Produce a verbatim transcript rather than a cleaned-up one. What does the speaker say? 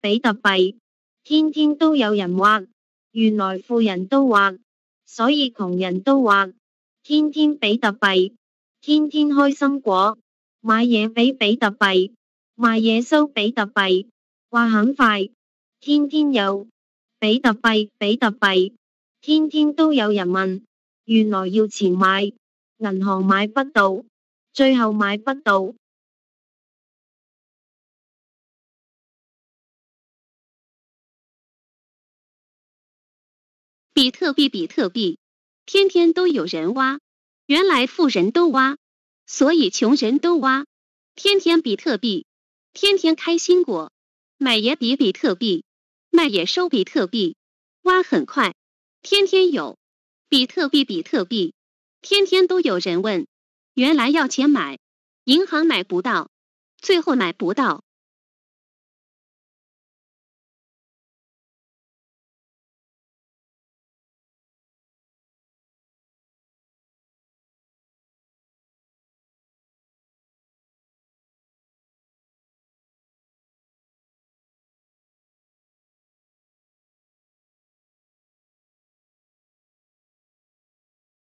比特幣，天天都有人挖，原來富人都挖，所以窮人都挖，天天比特幣，天天開心果，買嘢俾比特幣，賣嘢收比特幣，挖很快，天天有，比特幣比特幣，天天都有人問，原來要錢買，銀行買不到，最後買不到。 比特币比特币，天天都有人挖，原来富人都挖，所以穷人都挖，天天比特币，天天开心果，买也比比特币，卖也收比特币，挖很快，天天有，比特币比特币，天天都有人问，原来要钱买，银行买不到，最后买不到，